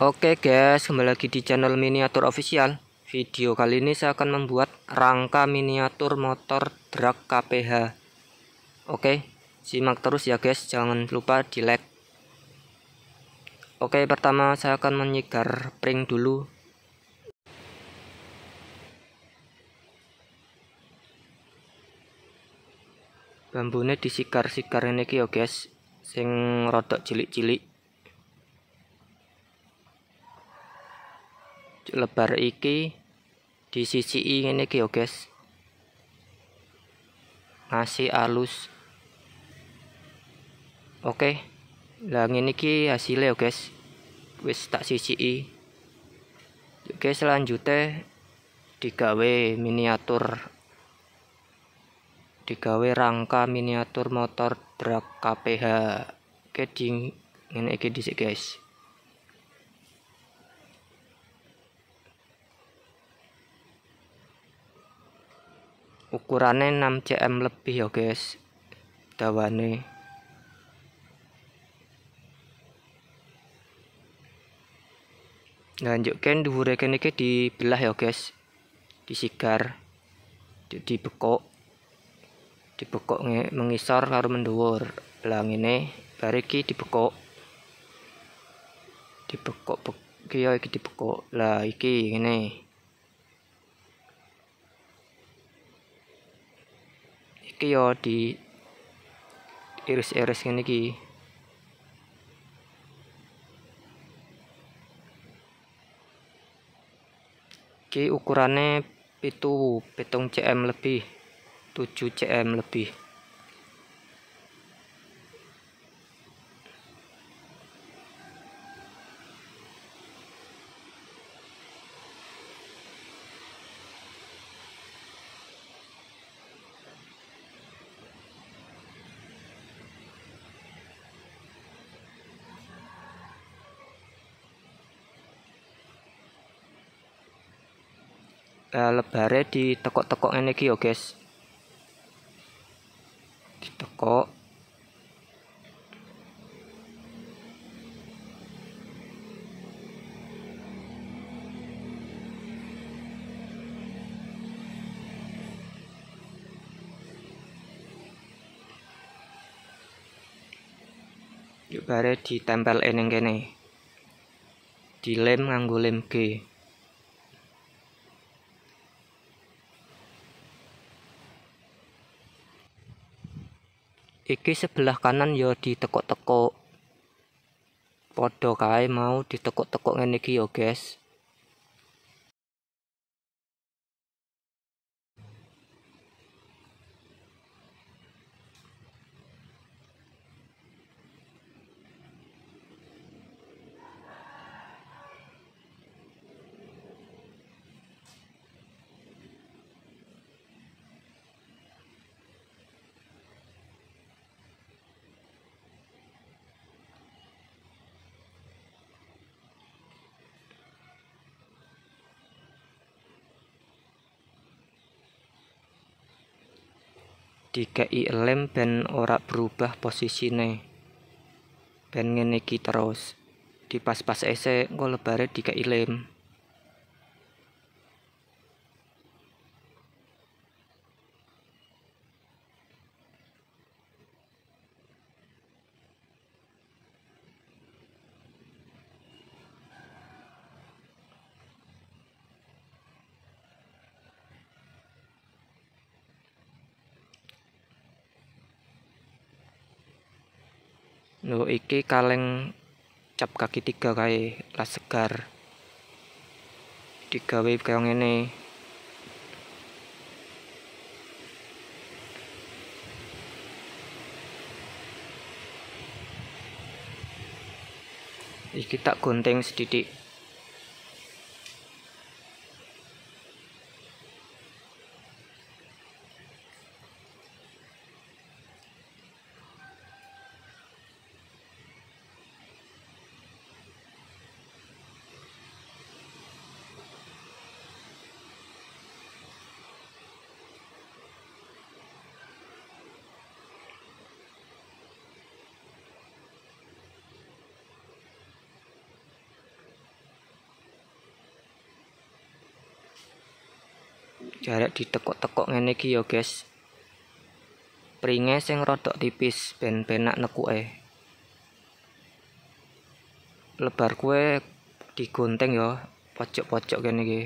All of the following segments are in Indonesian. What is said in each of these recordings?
Oke guys, kembali lagi di channel Miniatur Official. Video kali ini saya akan membuat rangka miniatur motor drag KPH. Oke, simak terus ya guys, jangan lupa di like. Oke, pertama saya akan menyigar pring dulu. Bambunya disigar-sigar ini ya guys, sing rodok cilik-cilik. Lebar iki di sisi ini ya guys, ngasih alus. Oke, lah ini ki hasilnya ya guys, wis tak sisi. Oke, selanjutnya digawe rangka miniatur motor drag KPH. Oke, ngene iki dhisik guys. Ukurannya 6 cm lebih ya guys, dawane. Lanjutkan dhuwure kene iki dibelah ya guys, disigar, dibekok mengisor karo mendhuwur. Lah ngene bar iki dibekok ya iki dibekok. Lah iki ngene. Iki yo di iris-iris ngene iki. Iki ukurannya pitung cm lebih, 7 cm lebih. Lebare ditekok-tekok ngene iki ya guys. Ditekok. Yuk bare ditempel ning kene. Dilem nganggo lem G. Iki sebelah kanan ya ditekok-tekok. Padha kae mau ditekok-tekok ngene iki ya guys. Dikei lem ben ora berubah posisine, ben ngene iki terus dipas-pas ese engko lebare dikei lem. Lho iki kaleng cap kaki 3 kae las segar. Digawe kaya ngene. Iki tak gunting sedidik. Jarek ditekuk-tekuk ngene iki ya guys, pringe sing rodok tipis ben penak nekuke. Lebar kue digunting ya pojok-pojok kene iki.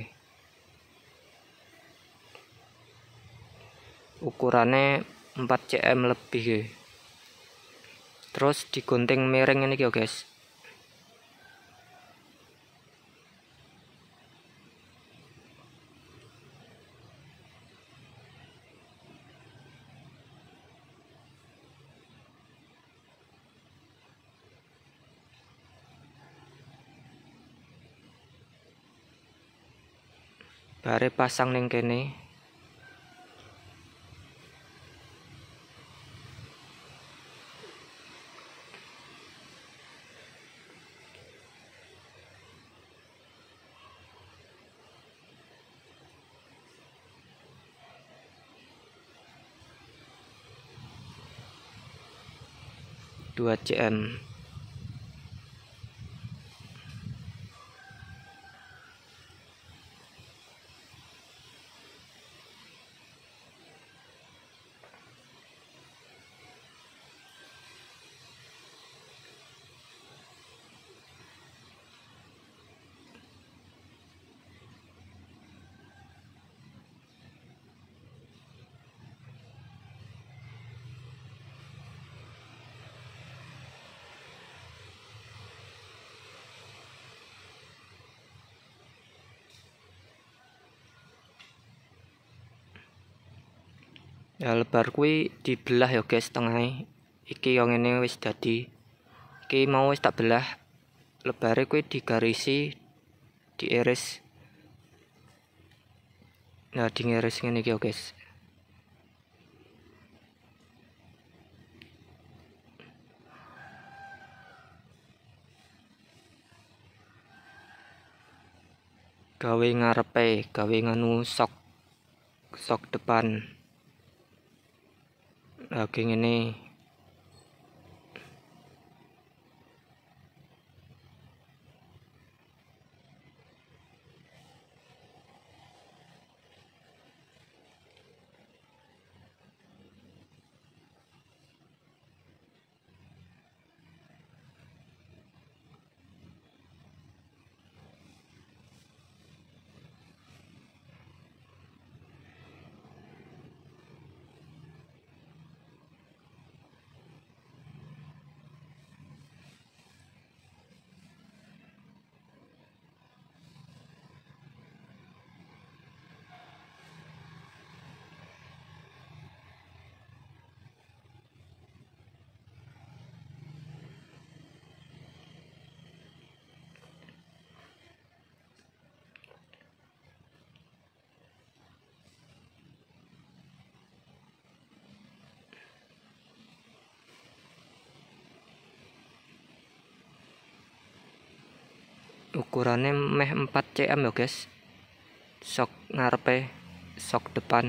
Ukurannya 4 cm lebih ya. Terus digunting miring ini ya guys. Bare pasang ning kene. Dua cm. Ya lebar kuwi dibelah ya guys tengahnya. Iki yang ini wis dadi. Iki mau wis tak belah. Lebare kuwi digarisi, diiris. Nah, diiris ngene iki ya guys. Gawe ngarepe, gawe nganu sok depan. Oke ngene. Ukurannya meh 4 cm ya guys. Sok ngarepe, sok depan.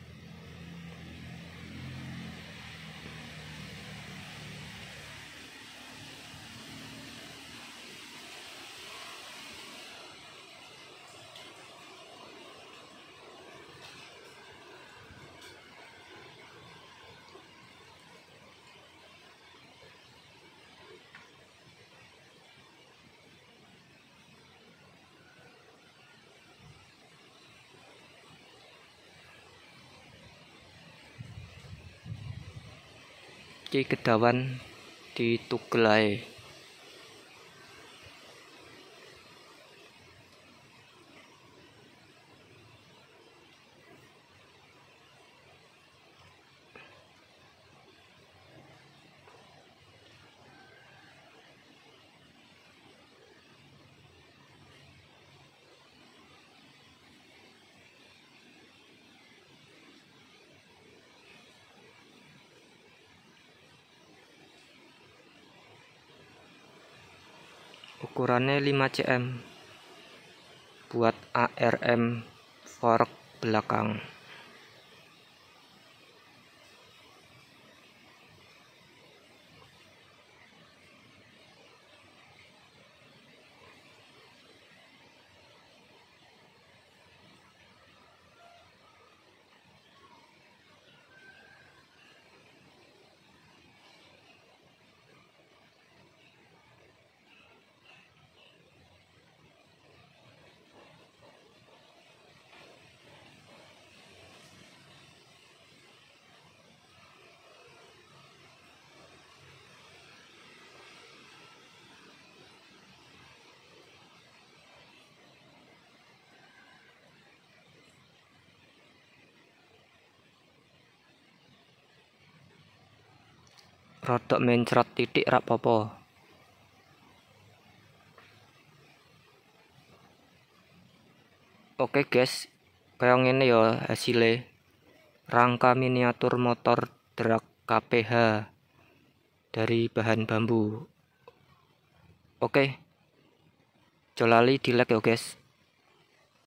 Iki kedawan ditugel ae. Ukurannya 5 cm buat ARM fork belakang. rodok mencret titik rak popo. Oke guys, kayak ngene ya hasilnya. Rangka miniatur motor drag KPH dari bahan bambu. Oke, jolali di like ya guys.